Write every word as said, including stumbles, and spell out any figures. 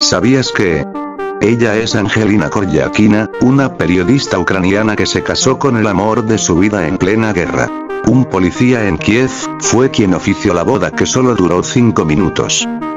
¿Sabías que? Ella es Angelina Koryakina, una periodista ucraniana que se casó con el amor de su vida en plena guerra. Un policía en Kiev fue quien ofició la boda, que solo duró cinco minutos.